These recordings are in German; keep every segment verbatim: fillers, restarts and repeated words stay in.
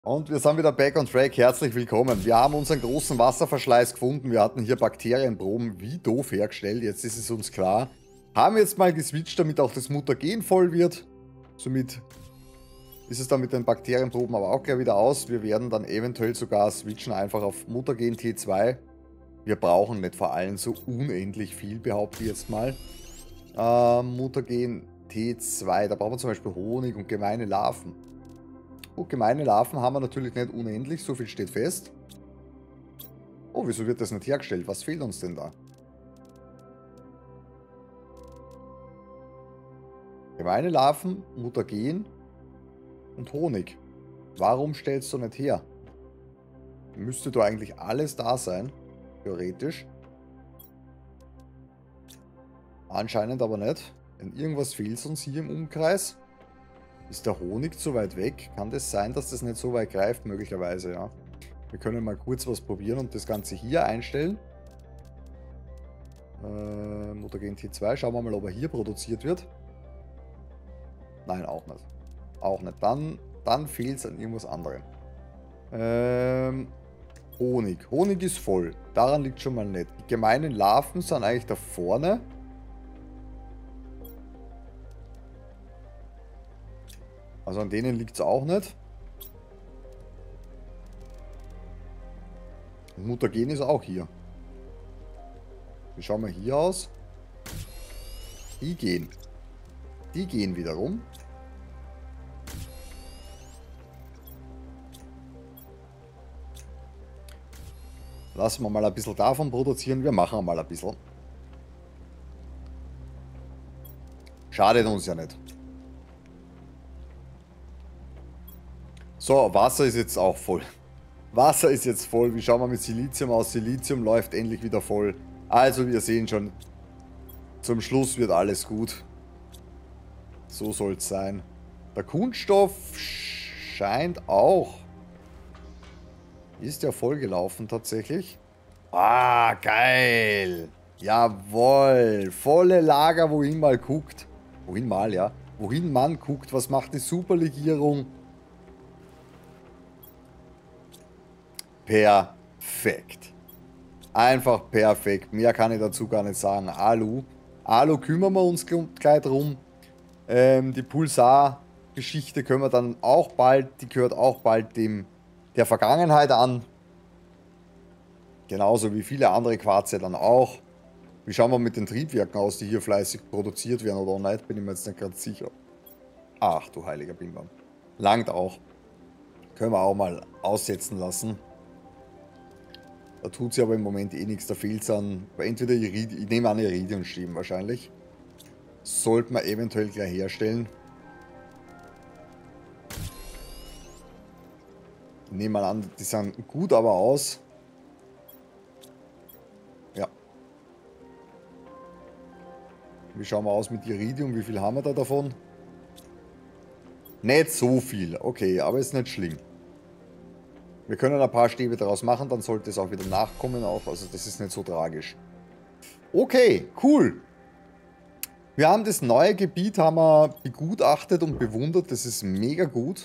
Und wir sind wieder back on track. Herzlich willkommen. Wir haben unseren großen Wasserverschleiß gefunden. Wir hatten hier Bakterienproben wie doof hergestellt. Jetzt ist es uns klar. Haben jetzt mal geswitcht, damit auch das Mutagen voll wird. Somit ist es dann mit den Bakterienproben aber auch gleich wieder aus. Wir werden dann eventuell sogar switchen einfach auf Mutagen T zwei. Wir brauchen nicht vor allem so unendlich viel, behaupte ich jetzt mal. Ähm, Mutagen T zwei, da brauchen wir zum Beispiel Honig und gemeine Larven. Oh, gemeine Larven haben wir natürlich nicht unendlich, so viel steht fest. Oh, wieso wird das nicht hergestellt? Was fehlt uns denn da? Gemeine Larven, Mutagen und Honig. Warum stellst du nicht her? Müsste da eigentlich alles da sein, theoretisch. Anscheinend aber nicht. Denn irgendwas fehlt uns hier im Umkreis. Ist der Honig zu weit weg? Kann das sein, dass das nicht so weit greift? Möglicherweise, ja. Wir können mal kurz was probieren und das Ganze hier einstellen. Äh, Mutagen T zwei. Schauen wir mal, ob er hier produziert wird. Nein, auch nicht. Auch nicht. Dann, dann fehlt es an irgendwas anderem. Ähm, Honig. Honig ist voll. Daran liegt schon mal nicht. Die gemeinen Larven sind eigentlich da vorne. Also an denen liegt es auch nicht. Und Mutagen ist auch hier. Wie schauen wir hier aus? Die gehen. Die gehen wiederum. Lassen wir mal ein bisschen davon produzieren. Wir machen mal ein bisschen. Schadet uns ja nicht. So, Wasser ist jetzt auch voll. Wasser ist jetzt voll. Wie schauen wir mit Silizium aus? Silizium läuft endlich wieder voll. Also wir sehen schon, zum Schluss wird alles gut. So soll es sein. Der Kunststoff scheint auch. Ist ja voll gelaufen tatsächlich. Ah, geil. Jawohl. Volle Lager, wohin mal guckt. Wohin mal, ja. Wohin man guckt. Was macht die Superlegierung? Perfekt. Einfach perfekt. Mehr kann ich dazu gar nicht sagen. Alu. Alu kümmern wir uns gleich drum. Ähm, die Pulsar-Geschichte können wir dann auch bald, die gehört auch bald dem der Vergangenheit an. Genauso wie viele andere Quarze dann auch. Wie schauen wir mit den Triebwerken aus, die hier fleißig produziert werden oder nicht, bin ich mir jetzt nicht ganz sicher. Ach du heiliger Bimbam. Langt auch. Können wir auch mal aussetzen lassen. Da tut sie aber im Moment eh nichts. Da fehlt es an. Entweder Iridium, ich nehme an Iridiumstäben wahrscheinlich. Sollten wir eventuell gleich herstellen. Ich nehme mal an, die sind gut aber aus. Ja. Wie schauen wir aus mit Iridium? Wie viel haben wir da davon? Nicht so viel. Okay, aber ist nicht schlimm. Wir können ein paar Stäbe daraus machen, dann sollte es auch wieder nachkommen. Auch. Also das ist nicht so tragisch. Okay, cool. Wir haben das neue Gebiet haben wir begutachtet und bewundert. Das ist mega gut.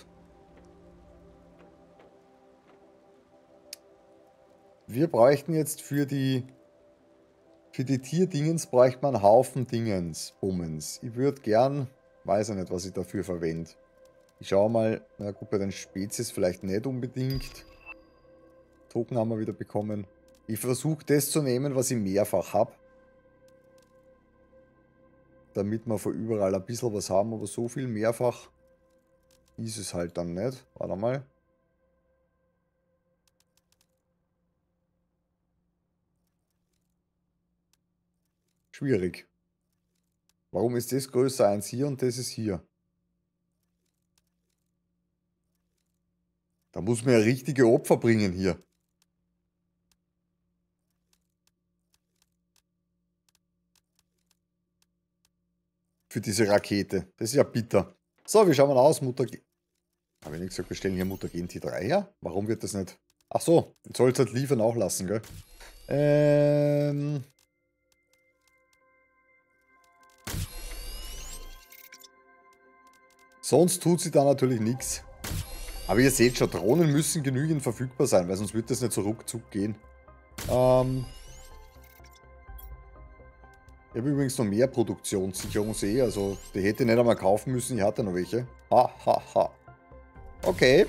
Wir bräuchten jetzt für die für die Tierdingens bräuchte man einen Haufen Dingens, Bummens. Ich würde gern, weiß ich nicht, was ich dafür verwende. Ich schaue mal, na gut, bei den Spezies vielleicht nicht unbedingt. Token haben wir wieder bekommen. Ich versuche das zu nehmen, was ich mehrfach habe. Damit wir von überall ein bisschen was haben, aber so viel mehrfach ist es halt dann nicht. Warte mal. Schwierig. Warum ist das größer eins hier und das ist hier? Da muss man ja richtige Opfer bringen hier. Für diese Rakete. Das ist ja bitter. So, wie schauen wir aus? Mutagen. Habe ich nicht gesagt, wir stellen hier Mutagen T drei her? Warum wird das nicht? Ach so, jetzt soll es halt liefern auch lassen, gell? Ähm. Sonst tut sie da natürlich nichts. Aber ihr seht schon, Drohnen müssen genügend verfügbar sein, weil sonst wird das nicht so ruckzuck gehen. Ähm ich habe übrigens noch mehr Produktionssicherung, sehe, also die hätte ich nicht einmal kaufen müssen, ich hatte noch welche. Ha, ha, ha. Okay.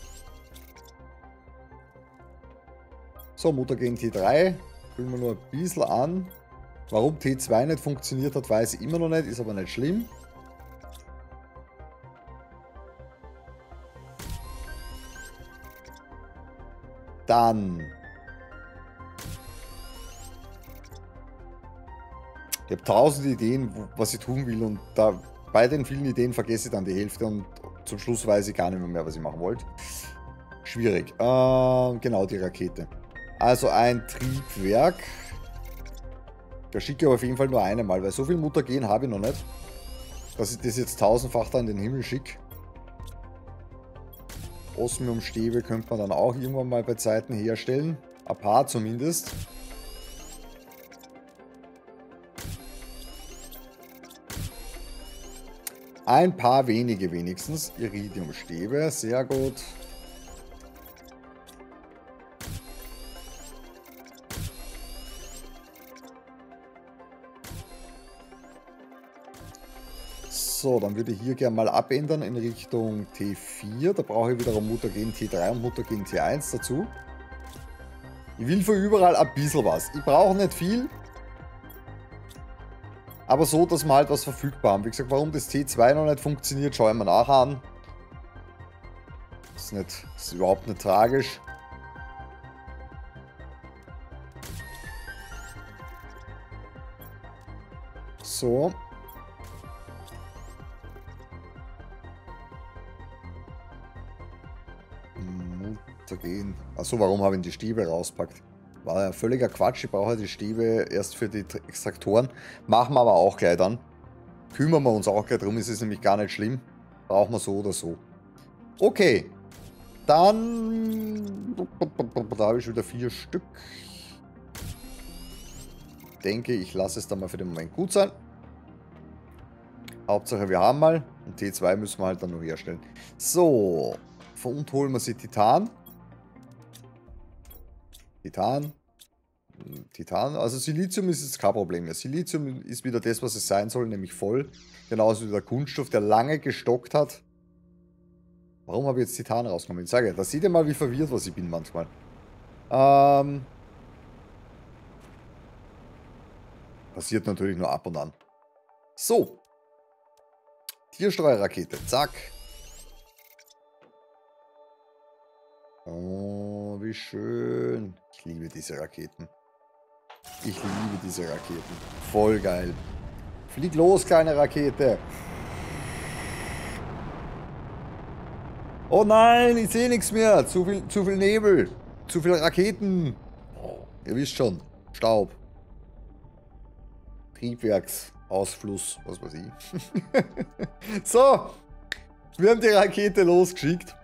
So, Mutagen T drei. Füllen wir nur ein bisschen an. Warum T zwei nicht funktioniert hat, weiß ich immer noch nicht, ist aber nicht schlimm. Dann. Ich habe tausend Ideen, was ich tun will, und da bei den vielen Ideen vergesse ich dann die Hälfte und zum Schluss weiß ich gar nicht mehr, mehr was ich machen wollte. Schwierig. Äh, genau, die Rakete. Also ein Triebwerk. Da schicke ich aber auf jeden Fall nur eine Mal, weil so viel Mutagen habe ich noch nicht, dass ich das jetzt tausendfach da in den Himmel schicke. Osmiumstäbe könnte man dann auch irgendwann mal bei Zeiten herstellen. Ein paar zumindest. Ein paar wenige wenigstens. Iridiumstäbe, sehr gut. So, dann würde ich hier gerne mal abändern in Richtung T vier. Da brauche ich wiederum Mutagen T drei und Mutagen T eins dazu. Ich will für überall ein bisschen was. Ich brauche nicht viel. Aber so, dass wir halt was verfügbar haben. Wie gesagt, warum das T zwei noch nicht funktioniert, schauen wir nachher an. Das ist, nicht, das ist überhaupt nicht tragisch. So. Mutagen. Achso, warum habe ich die Stäbe rauspackt? War ja völliger Quatsch. Ich brauche die Stäbe erst für die Extraktoren. Machen wir aber auch gleich dann. Kümmern wir uns auch gleich drum, ist es nämlich gar nicht schlimm. Brauchen wir so oder so. Okay. Dann. Da habe ich wieder vier Stück. Denke, ich lasse es dann mal für den Moment gut sein. Hauptsache wir haben mal. Und T zwei müssen wir halt dann noch herstellen. So. Von unten holen wir sie Titan. Titan. Titan. Also Silizium ist jetzt kein Problem mehr. Silizium ist wieder das, was es sein soll, nämlich voll. Genauso wie der Kunststoff, der lange gestockt hat. Warum habe ich jetzt Titan rausgenommen? Ich sage ja, da seht ihr mal, wie verwirrt was ich bin manchmal. Ähm. Passiert natürlich nur ab und an. So. Tierstreurakete. Zack. Oh, wie schön. Ich liebe diese Raketen. Ich liebe diese Raketen. Voll geil. Flieg los, kleine Rakete. Oh nein, ich sehe nichts mehr. Zu viel, zu viel Nebel. Zu viele Raketen. Oh, ihr wisst schon. Staub. Triebwerksausfluss. Was weiß ich. So. Wir haben die Rakete losgeschickt.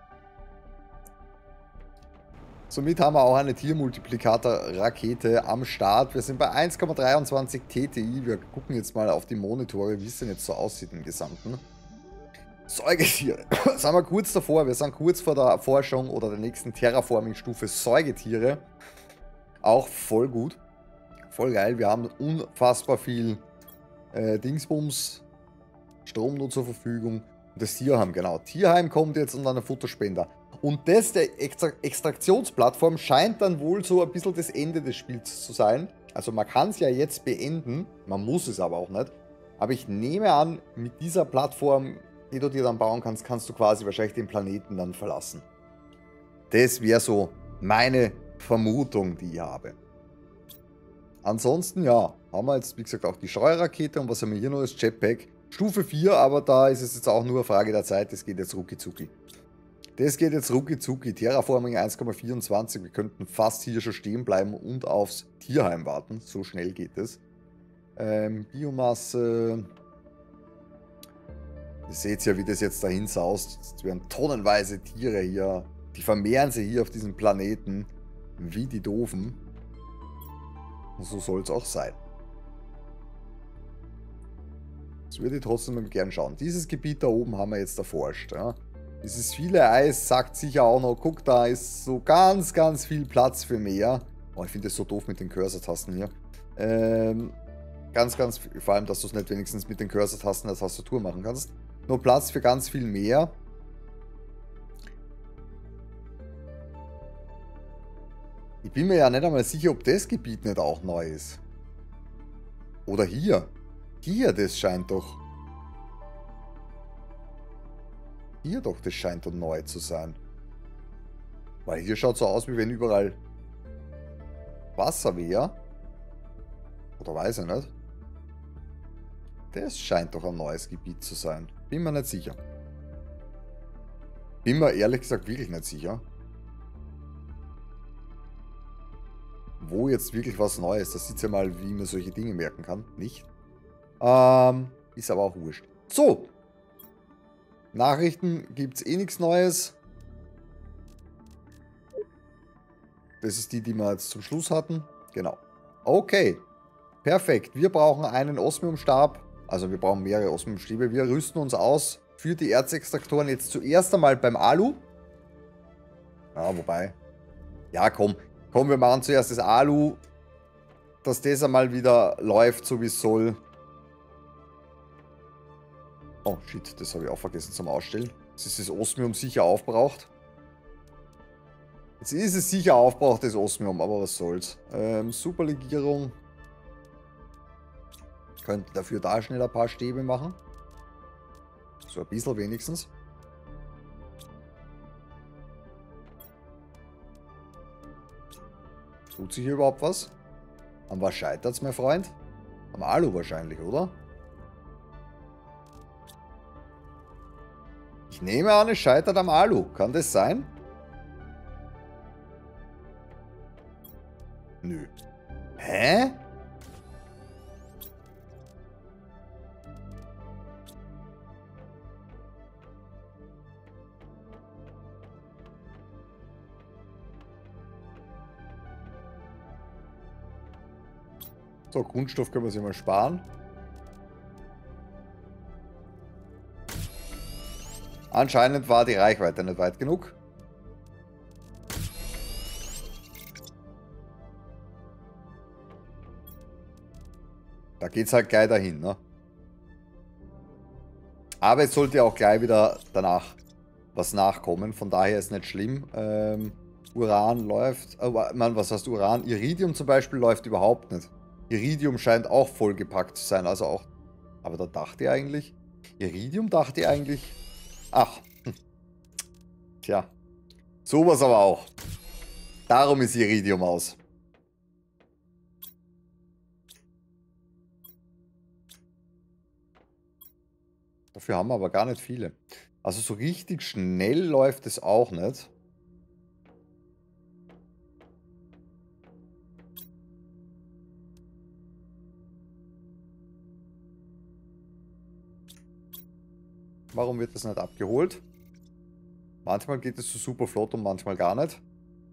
Somit haben wir auch eine Tiermultiplikator-Rakete am Start. Wir sind bei eins Komma dreiundzwanzig T T I. Wir gucken jetzt mal auf die Monitore, wie es denn jetzt so aussieht im Gesamten. Säugetiere. Sind wir kurz davor. Wir sind kurz vor der Forschung oder der nächsten Terraforming-Stufe Säugetiere. Auch voll gut. Voll geil. Wir haben unfassbar viel äh, Dingsbums, Strom nur zur Verfügung. Und das Tierheim, genau. Tierheim kommt jetzt und dann der Futterspender. Und das der Extra Extraktionsplattform scheint dann wohl so ein bisschen das Ende des Spiels zu sein. Also man kann es ja jetzt beenden, man muss es aber auch nicht. Aber ich nehme an, mit dieser Plattform, die du dir dann bauen kannst, kannst du quasi wahrscheinlich den Planeten dann verlassen. Das wäre so meine Vermutung, die ich habe. Ansonsten, ja, haben wir jetzt, wie gesagt, auch die Streurakete und was haben wir hier noch? Das Jetpack. Stufe vier, aber da ist es jetzt auch nur eine Frage der Zeit, das geht jetzt rucki zucki. Das geht jetzt rucki zucki. Terraforming eins Komma vierundzwanzig. Wir könnten fast hier schon stehen bleiben und aufs Tierheim warten. So schnell geht es. Ähm, Biomasse. Ihr seht ja, wie das jetzt dahin saust. Es werden tonnenweise Tiere hier. Die vermehren sich hier auf diesem Planeten wie die Doofen. Und so soll es auch sein. Das würde ich trotzdem gern schauen. Dieses Gebiet da oben haben wir jetzt erforscht. Ja. Dieses viele Eis sagt sicher auch noch, guck, da ist so ganz, ganz viel Platz für mehr. Oh, ich finde das so doof mit den Cursor-Tasten hier. Ähm, ganz, ganz viel, vor allem, dass du es nicht wenigstens mit den Cursor-Tasten der Tastatur machen kannst. Nur Platz für ganz viel mehr. Ich bin mir ja nicht einmal sicher, ob das Gebiet nicht auch neu ist. Oder hier. Hier, das scheint doch... Hier doch, das scheint doch neu zu sein. Weil hier schaut so aus, wie wenn überall Wasser wäre. Oder weiß ich nicht. Das scheint doch ein neues Gebiet zu sein. Bin mir nicht sicher. Bin mir ehrlich gesagt wirklich nicht sicher. Wo jetzt wirklich was Neues. Das sieht ja mal, wie man solche Dinge merken kann. Nicht. Ähm, ist aber auch wurscht. So. Nachrichten gibt es eh nichts Neues. Das ist die, die wir jetzt zum Schluss hatten. Genau. Okay. Perfekt. Wir brauchen einen Osmiumstab. Also wir brauchen mehrere Osmiumstäbe. Wir rüsten uns aus für die Erzextraktoren jetzt zuerst einmal beim Alu. Ja, wobei. Ja, komm. Komm, wir machen zuerst das Alu. Dass das einmal wieder läuft, so wie es soll. Oh, shit. Das habe ich auch vergessen zum Ausstellen. Jetzt ist das Osmium sicher aufbraucht. Jetzt ist es sicher aufbraucht, das Osmium, aber was soll's. Ähm, Superlegierung. Könnte dafür da schnell ein paar Stäbe machen. So ein bisschen wenigstens. Tut sich hier überhaupt was? An was scheitert's, mein Freund? Am Alu wahrscheinlich, oder? Ich nehme an, es scheitert am Alu. Kann das sein? Nö. Hä? So, Grundstoff können wir sich mal sparen. Anscheinend war die Reichweite nicht weit genug. Da geht's halt gleich dahin, ne? Aber es sollte auch gleich wieder danach was nachkommen. Von daher ist nicht schlimm. Ähm, Uran läuft. Oh, man, was heißt Uran? Iridium zum Beispiel läuft überhaupt nicht. Iridium scheint auch vollgepackt zu sein. Also auch. Aber da dachte ich eigentlich. Iridium dachte ich eigentlich. Ach. Hm. Tja. Sowas aber auch. Darum ist Iridium aus. Dafür haben wir aber gar nicht viele. Also so richtig schnell läuft es auch nicht. Warum wird das nicht abgeholt? Manchmal geht es so super flott und manchmal gar nicht.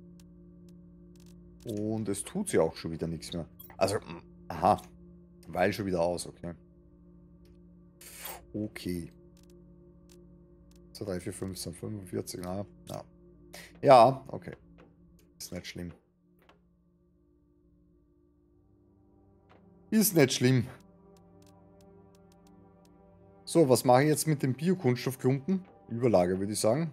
Und es tut sie auch schon wieder nichts mehr. Also, aha. Weil schon wieder aus, okay. Okay. zwei, drei, vier, fünfzehn, fünfundvierzig, na, ja. Ja, okay. Ist nicht schlimm. Ist nicht schlimm. So, was mache ich jetzt mit den Biokunststoffklumpen? Überlage, würde ich sagen.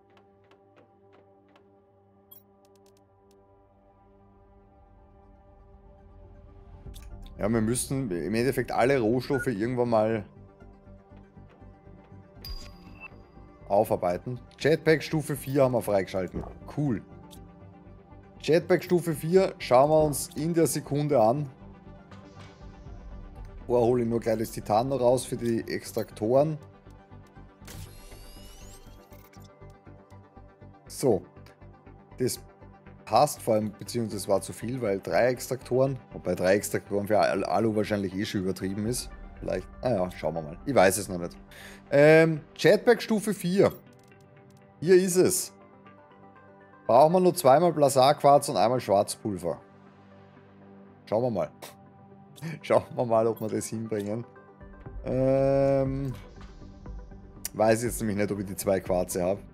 Ja, wir müssen im Endeffekt alle Rohstoffe irgendwann mal aufarbeiten. Jetpack Stufe vier haben wir freigeschalten. Cool. Jetpack Stufe vier schauen wir uns in der Sekunde an. Vorher hole ich nur gleich das Titan noch raus für die Extraktoren. So. Das passt vor allem, beziehungsweise das war zu viel, weil drei Extraktoren, wobei drei Extraktoren für Alu wahrscheinlich eh schon übertrieben ist. Vielleicht, naja, schauen wir mal. Ich weiß es noch nicht. Ähm, Jetpack Stufe vier. Hier ist es. Brauchen wir nur zweimal Blasarquarz und einmal Schwarzpulver. Schauen wir mal. Schauen wir mal, ob wir das hinbringen. Ähm, Weiß ich jetzt nämlich nicht, ob ich die zwei Quarze habe.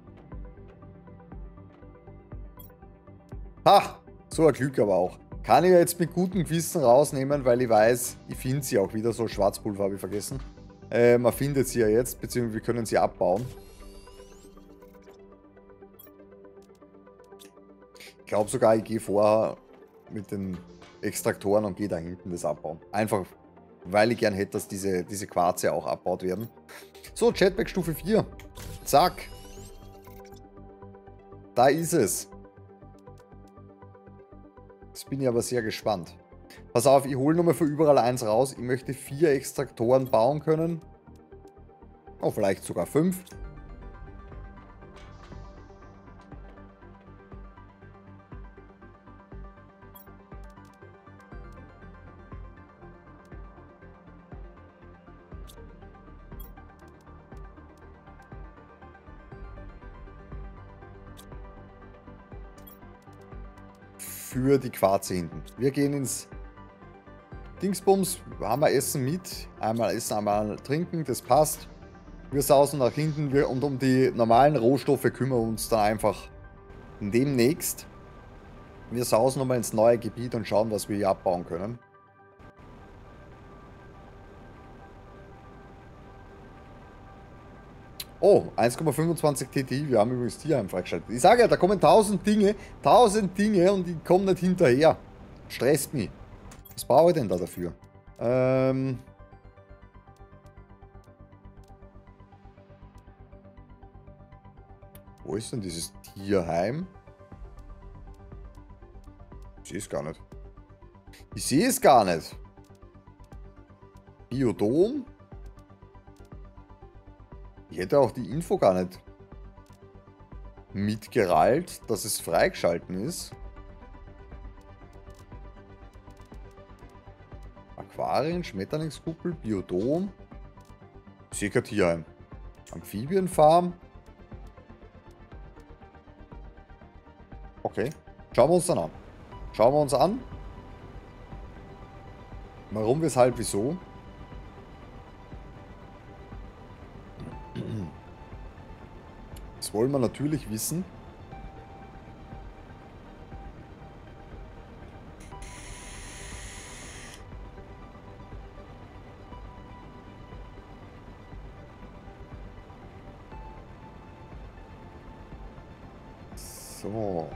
Ha! So ein Glück aber auch. Kann ich ja jetzt mit gutem Gewissen rausnehmen, weil ich weiß, ich finde sie auch wieder. So Schwarzpulver habe ich vergessen. Äh, man findet sie ja jetzt, beziehungsweise wir können sie abbauen. Ich glaube sogar, ich gehe vorher mit den Extraktoren und gehe da hinten das abbauen. Einfach, weil ich gern hätte, dass diese, diese Quarze auch abbaut werden. So, Jetpack Stufe vier. Zack. Da ist es. Jetzt bin ich aber sehr gespannt. Pass auf, ich hole nochmal für überall eins raus. Ich möchte vier Extraktoren bauen können. Oh, vielleicht sogar fünf. Für die Quarze hinten. Wir gehen ins Dingsbums, haben wir Essen mit. Einmal Essen, einmal trinken, das passt. Wir sausen nach hinten wir, und um die normalen Rohstoffe kümmern wir uns dann einfach demnächst. Wir sausen nochmal ins neue Gebiet und schauen, was wir hier abbauen können. Oh, eins Komma fünfundzwanzig T T, wir haben übrigens Tierheim freigeschaltet. Ich sage ja, da kommen tausend Dinge, tausend Dinge und die kommen nicht hinterher. Stresst mich. Was brauche ich denn da dafür? Ähm... Wo ist denn dieses Tierheim? Ich sehe es gar nicht. Ich sehe es gar nicht. Biodom? Ich hätte auch die Info gar nicht mitgerallt, dass es freigeschalten ist. Aquarien, Schmetterlingskuppel, Biodom. Ich sehe kein Tierheim. Amphibienfarm. Okay. Schauen wir uns dann an. Schauen wir uns an. Warum, weshalb, wieso. Das wollen wir natürlich wissen. So.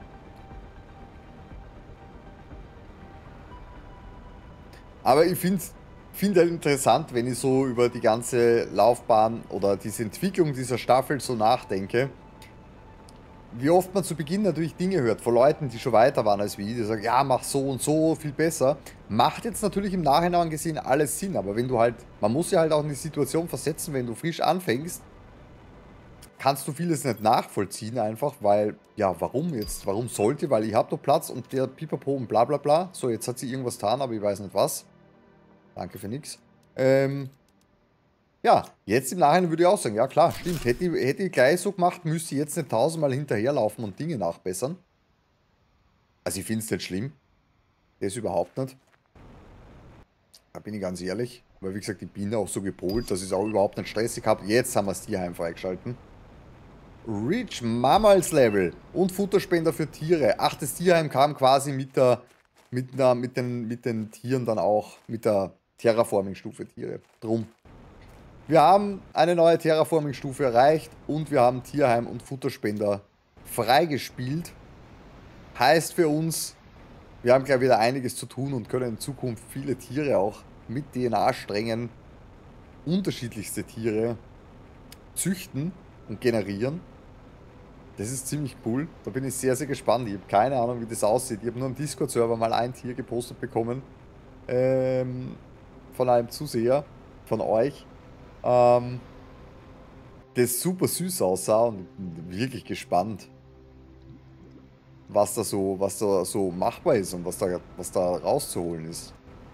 Aber ich finde es finde halt interessant, wenn ich so über die ganze Laufbahn oder diese Entwicklung dieser Staffel so nachdenke. Wie oft man zu Beginn natürlich Dinge hört von Leuten, die schon weiter waren als wir, die sagen, ja, mach so und so, viel besser. Macht jetzt natürlich im Nachhinein gesehen alles Sinn, aber wenn du halt, man muss ja halt auch in die Situation versetzen, wenn du frisch anfängst, kannst du vieles nicht nachvollziehen einfach, weil, ja, warum jetzt, warum sollte, weil ich habe doch Platz und der Pipapo und bla bla bla. So, jetzt hat sie irgendwas getan, aber ich weiß nicht was. Danke für nix. Ähm, ja, jetzt im Nachhinein würde ich auch sagen, ja klar, stimmt. Hätte ich, hätte ich gleich so gemacht, müsste ich jetzt nicht tausendmal hinterherlaufen und Dinge nachbessern. Also ich finde es nicht schlimm. Das überhaupt nicht. Da bin ich ganz ehrlich. Weil wie gesagt, ich bin auch so gepolt, dass ich es auch überhaupt nicht stressig habe. Jetzt haben wir das Tierheim freigeschalten. Reach Mammals Level und Futterspender für Tiere. Ach, das Tierheim kam quasi mit der, mit, einer, mit, den, mit den Tieren dann auch, mit der Terraforming-Stufe Tiere. Drum. Wir haben eine neue Terraforming-Stufe erreicht und wir haben Tierheim und Futterspender freigespielt. Heißt für uns, wir haben gleich wieder einiges zu tun und können in Zukunft viele Tiere auch mit D N A-Strängen, unterschiedlichste Tiere, züchten und generieren. Das ist ziemlich cool. Da bin ich sehr, sehr gespannt. Ich habe keine Ahnung, wie das aussieht. Ich habe nur im Discord-Server mal ein Tier gepostet bekommen. Ähm, von einem Zuseher, von euch. Ähm, das super süß aussah und bin wirklich gespannt, was da so, was da so machbar ist und was da, was da rauszuholen ist.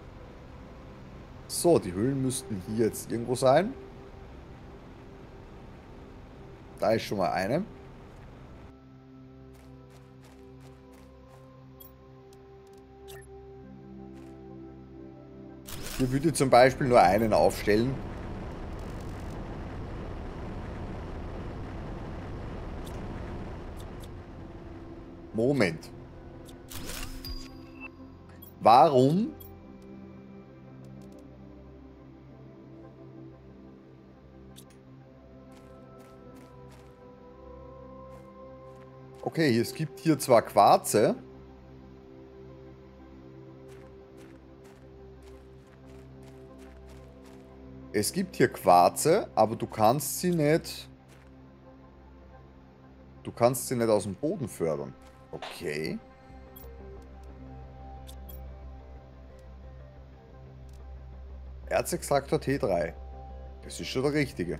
So, die Höhlen müssten hier jetzt irgendwo sein. Da ist schon mal eine. Hier würde ich zum Beispiel nur einen aufstellen. Moment. Warum? Okay, es gibt hier zwar Quarze. Es gibt hier Quarze, aber du kannst sie nicht... Du kannst sie nicht aus dem Boden fördern. Okay. Erzextraktor T drei. Das ist schon der richtige.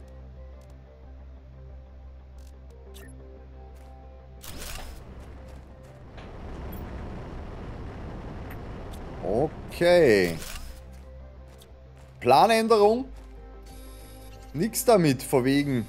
Okay. Planänderung. Nix damit, vor wegen.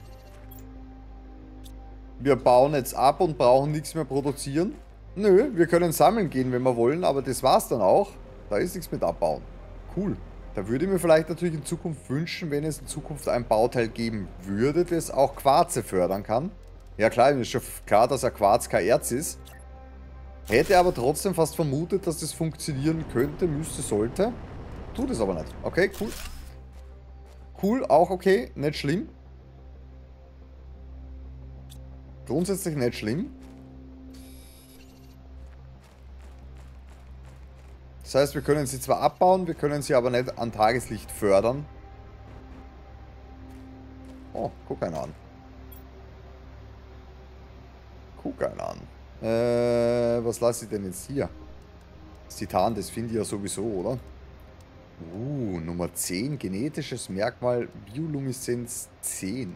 Wir bauen jetzt ab und brauchen nichts mehr produzieren. Nö, wir können sammeln gehen, wenn wir wollen, aber das war's dann auch. Da ist nichts mit abbauen. Cool. Da würde ich mir vielleicht natürlich in Zukunft wünschen, wenn es in Zukunft ein Bauteil geben würde, das auch Quarze fördern kann. Ja klar, mir ist schon klar, dass ein Quarz kein Erz ist. Hätte aber trotzdem fast vermutet, dass das funktionieren könnte, müsste, sollte. Tut es aber nicht. Okay, cool. Cool, auch okay, nicht schlimm. Grundsätzlich nicht schlimm. Das heißt, wir können sie zwar abbauen, wir können sie aber nicht an Tageslicht fördern. Oh, guck einen an. Guck einen an. Äh, was lasse ich denn jetzt hier? Das Titan, das finde ich ja sowieso, oder? Uh, Nummer zehn, genetisches Merkmal Biolumineszenz zehn.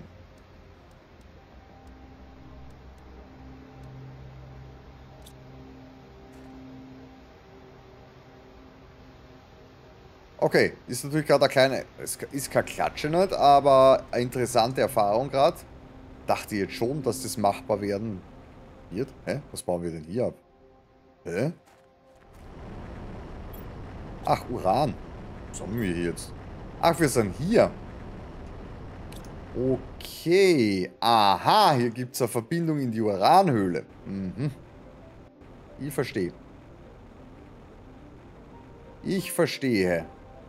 Okay, ist natürlich gerade eine kleine, es ist keine Klatsche nicht, aber eine interessante Erfahrung gerade. Dachte jetzt schon, dass das machbar werden wird. Hä? Was bauen wir denn hier ab? Hä? Ach, Uran. Was haben wir hier jetzt? Ach, wir sind hier. Okay. Aha, hier gibt es eine Verbindung in die Uranhöhle. Mhm. Ich verstehe. Ich verstehe.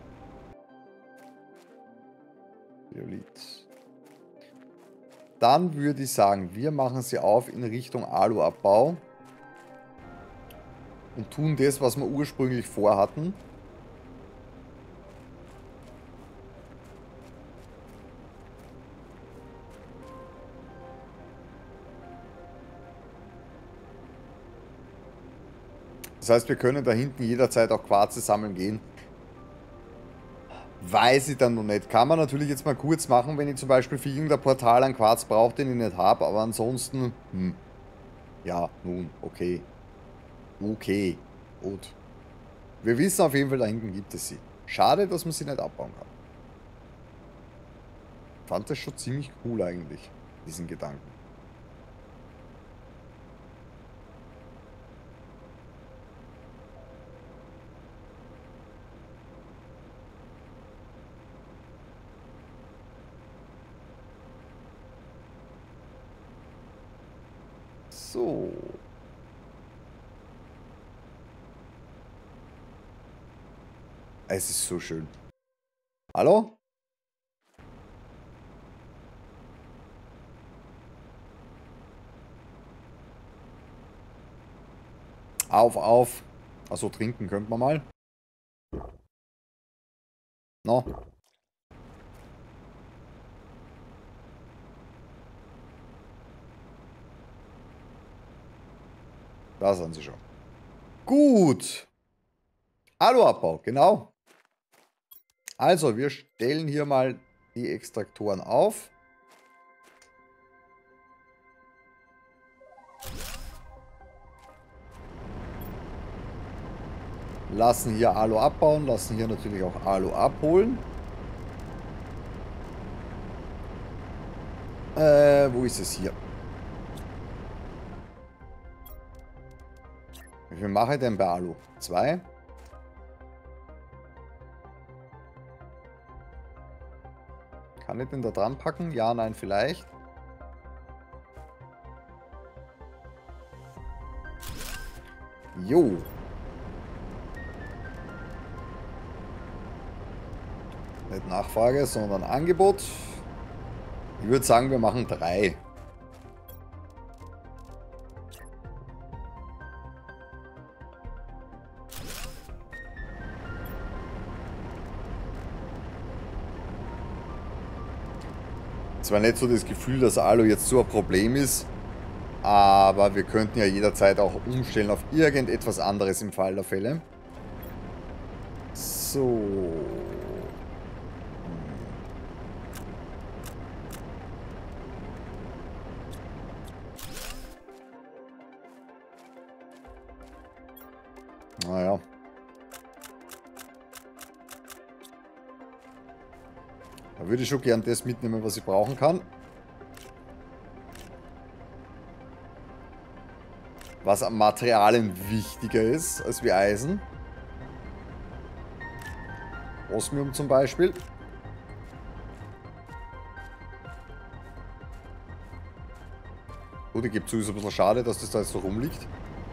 Violit. Dann würde ich sagen, wir machen sie auf in Richtung Aluabbau. Und tun das, was wir ursprünglich vorhatten. Das heißt, wir können da hinten jederzeit auch Quarze sammeln gehen. Weiß ich dann noch nicht. Kann man natürlich jetzt mal kurz machen, wenn ich zum Beispiel für irgendein Portal einen Quarz brauche, den ich nicht habe. Aber ansonsten, hm. Ja, nun, okay. Okay, gut. Wir wissen auf jeden Fall, da hinten gibt es sie. Schade, dass man sie nicht abbauen kann. Fand das schon ziemlich cool eigentlich, diesen Gedanken. So. Es ist so schön. Hallo? Auf, auf. Achso, trinken könnte man mal. No. Da sind sie schon. Gut. Aluabbau, genau. Also, wir stellen hier mal die Extraktoren auf. Lassen hier Alu abbauen, lassen hier natürlich auch Alu abholen. Äh, wo ist es hier? Wie viel mache ich denn bei Alu? Zwei? Kann ich den da dran packen? Ja, nein, vielleicht. Jo. Nicht Nachfrage, sondern Angebot. Ich würde sagen, wir machen drei. Zwar nicht so das Gefühl, dass Alu jetzt so ein Problem ist, aber wir könnten ja jederzeit auch umstellen auf irgendetwas anderes im Fall der Fälle. So. Naja. Da würde ich schon gern das mitnehmen, was ich brauchen kann. Was an Materialien wichtiger ist als wie Eisen. Osmium zum Beispiel. Gut, ich gebe zu, ist ein bisschen schade, dass das da jetzt so rumliegt.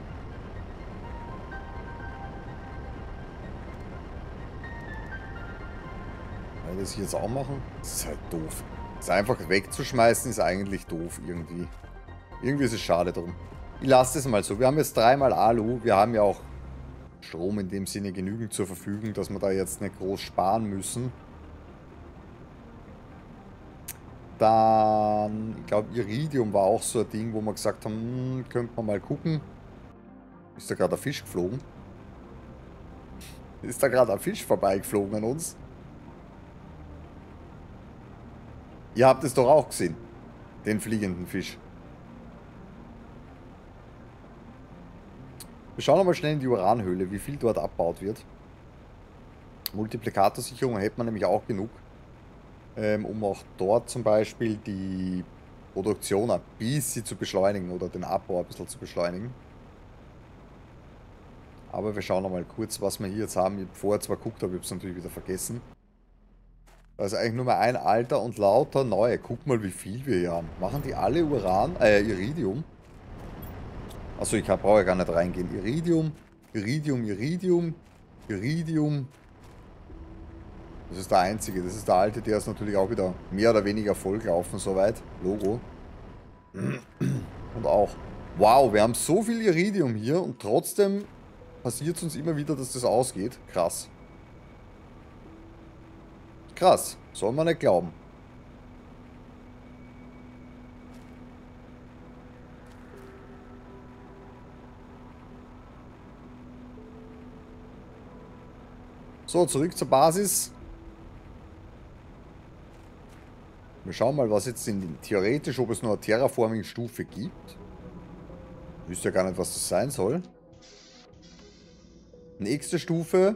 Weil das hier jetzt auch machen, das ist halt doof. Das einfach wegzuschmeißen ist eigentlich doof irgendwie. Irgendwie ist es schade drum. Ich lasse das mal so. Wir haben jetzt dreimal Alu. Wir haben ja auch Strom in dem Sinne genügend zur Verfügung, dass wir da jetzt nicht groß sparen müssen. Dann, ich glaube, Iridium war auch so ein Ding, wo wir gesagt haben, hm, könnte man mal gucken. Ist da gerade ein Fisch geflogen? Ist da gerade ein Fisch vorbeigeflogen an uns? Ihr habt es doch auch gesehen. Den fliegenden Fisch. Wir schauen nochmal schnell in die Uranhöhle, wie viel dort abgebaut wird. Multiplikatorsicherung hätte man nämlich auch genug. Ähm, um auch dort zum Beispiel die Produktion ein bisschen zu beschleunigen oder den Abbau ein bisschen zu beschleunigen. Aber wir schauen nochmal kurz, was wir hier jetzt haben. Ich habe vorher zwar geguckt, aber ich habe es natürlich wieder vergessen. Also eigentlich nur mal ein alter und lauter neue. Guck mal, wie viel wir hier haben. Machen die alle Uran, äh, Iridium? Achso, ich brauche ja gar nicht reingehen. Iridium, Iridium, Iridium, Iridium. Das ist der einzige. Das ist der alte, der ist natürlich auch wieder mehr oder weniger vollgelaufen, soweit. Logo. Und auch. Wow, wir haben so viel Iridium hier und trotzdem passiert es uns immer wieder, dass das ausgeht. Krass. Krass. Soll man nicht glauben. So, zurück zur Basis. Wir schauen mal, was jetzt in den, theoretisch, ob es nur eine Terraforming-Stufe gibt. Ich wüsste ja gar nicht, was das sein soll. Nächste Stufe.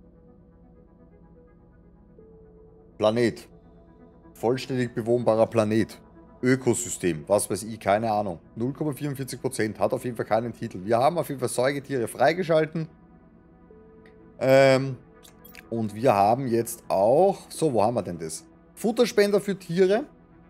Planet. Vollständig bewohnbarer Planet. Ökosystem. Was weiß ich, keine Ahnung. null Komma vierundvierzig Prozent. Hat auf jeden Fall keinen Titel. Wir haben auf jeden Fall Säugetiere freigeschalten. Ähm, und wir haben jetzt auch... So, wo haben wir denn das? Futterspender für Tiere.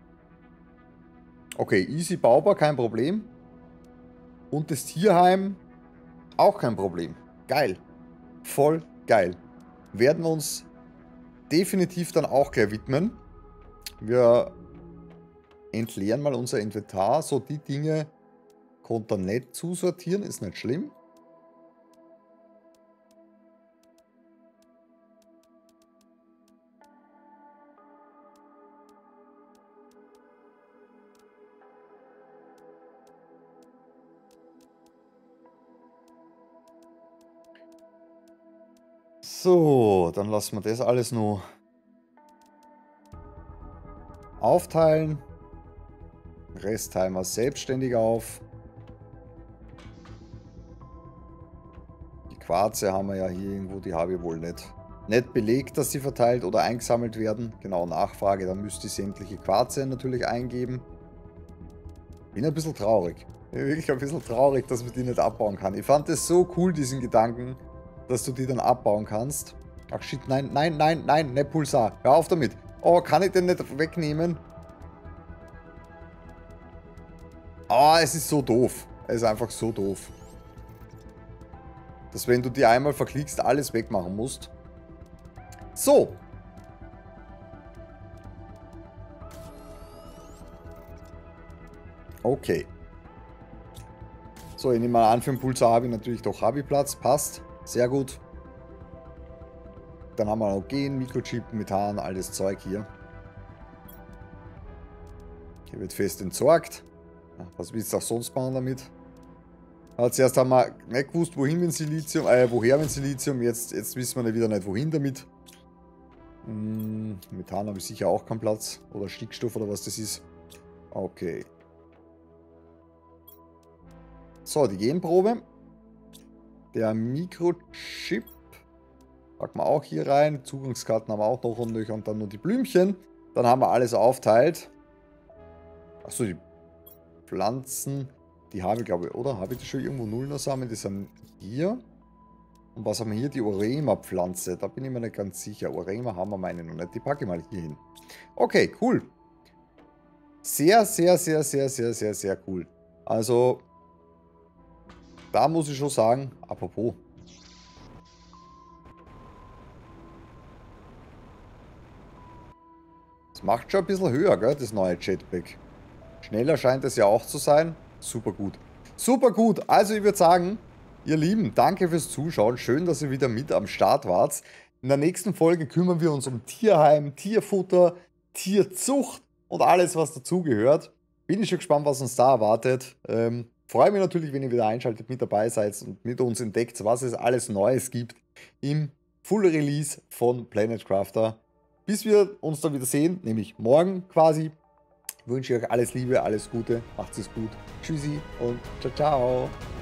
Okay, easy baubar, kein Problem. Und das Tierheim auch kein Problem. Geil. Voll geil. Werden wir uns definitiv dann auch gleich widmen. Wir entleeren mal unser Inventar. So, die Dinge konnte er nicht zusortieren, ist nicht schlimm. So, dann lassen wir das alles nur aufteilen. Rest teilen wir selbstständig auf. Die Quarze haben wir ja hier irgendwo, die habe ich wohl nicht. Nicht belegt, dass sie verteilt oder eingesammelt werden. Genau, Nachfrage, dann müsste ich sämtliche Quarze natürlich eingeben. Bin ein bisschen traurig. Bin wirklich ein bisschen traurig, dass man die nicht abbauen kann. Ich fand das so cool, diesen Gedanken, dass du die dann abbauen kannst. Ach shit, nein, nein, nein, nein, nicht Pulsar. Hör auf damit. Oh, kann ich den nicht wegnehmen? Ah, oh, es ist so doof. Es ist einfach so doof. Dass wenn du die einmal verklickst, alles wegmachen musst. So. Okay. So, ich nehme mal an, für den Pulsar habe ich natürlich doch Habi-Platz. Passt. Sehr gut. Dann haben wir noch Gen, Mikrochip, Methan, alles Zeug hier. Hier wird fest entsorgt. Was willst du auch sonst machen damit? Aber zuerst haben wir nicht gewusst, wohin mit Silizium, äh, woher mit Silizium. Jetzt, jetzt wissen wir wieder nicht, wohin damit. Hm, Methan habe ich sicher auch keinen Platz. Oder Stickstoff oder was das ist. Okay. So, die Genprobe. Der Mikrochip. Packen wir auch hier rein. Zugangskarten haben wir auch noch und und dann nur die Blümchen. Dann haben wir alles aufteilt. Achso, die Pflanzen. Die habe ich, glaube ich, oder? Habe ich das schon irgendwo Nullnersamen? Die sind hier. Und was haben wir hier? Die Orema-Pflanze. Da bin ich mir nicht ganz sicher. Orema haben wir meine noch nicht. Die packe ich mal hier hin. Okay, cool. Sehr, sehr, sehr, sehr, sehr, sehr, sehr cool. Also, da muss ich schon sagen, apropos. Das macht schon ein bisschen höher, gell, das neue Jetpack. Schneller scheint es ja auch zu sein. Super gut. Super gut. Also ich würde sagen, ihr Lieben, danke fürs Zuschauen. Schön, dass ihr wieder mit am Start wart. In der nächsten Folge kümmern wir uns um Tierheim, Tierfutter, Tierzucht und alles, was dazugehört. Bin ich schon gespannt, was uns da erwartet. Ähm, freue mich natürlich, wenn ihr wieder einschaltet, mit dabei seid und mit uns entdeckt, was es alles Neues gibt im Full Release von Planet Crafter. Bis wir uns dann wieder sehen, nämlich morgen quasi. Wünsche ich euch alles Liebe, alles Gute, macht's es gut. Tschüssi und ciao, ciao.